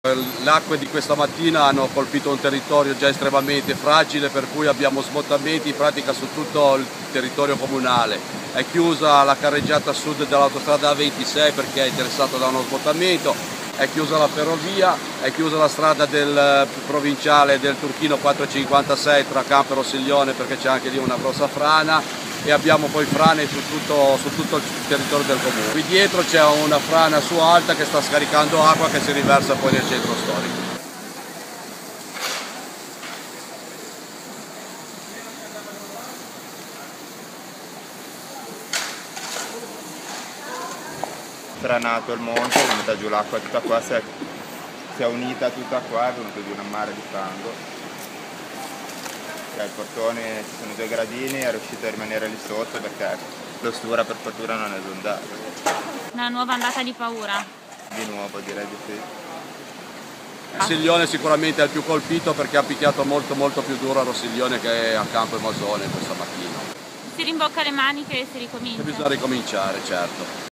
Le acque di questa mattina hanno colpito un territorio già estremamente fragile, per cui abbiamo smottamenti in pratica su tutto il territorio comunale. È chiusa la carreggiata sud dell'autostrada A26 perché è interessata da uno smottamento, è chiusa la ferrovia, è chiusa la strada del provinciale del Turchino 456 tra Campo e Rossiglione perché c'è anche lì una grossa frana, e abbiamo poi frane su tutto il territorio del comune. Qui dietro c'è una frana su alta che sta scaricando acqua che si riversa poi nel centro storico. Stranato il monte, è venuta giù l'acqua tutta qua, si è unita tutta qua, è venuto giù una mare di fango. Il portone, ci sono 2 gradini, è riuscito a rimanere lì sotto perché l'ostura per fortuna non è esondata. Una nuova ondata di paura? Di nuovo direi di sì. Rossiglione sicuramente è il più colpito perché ha picchiato molto più duro a Rossiglione che a Campo e Masone questa mattina. Si rimbocca le maniche e si ricomincia? Bisogna ricominciare, certo.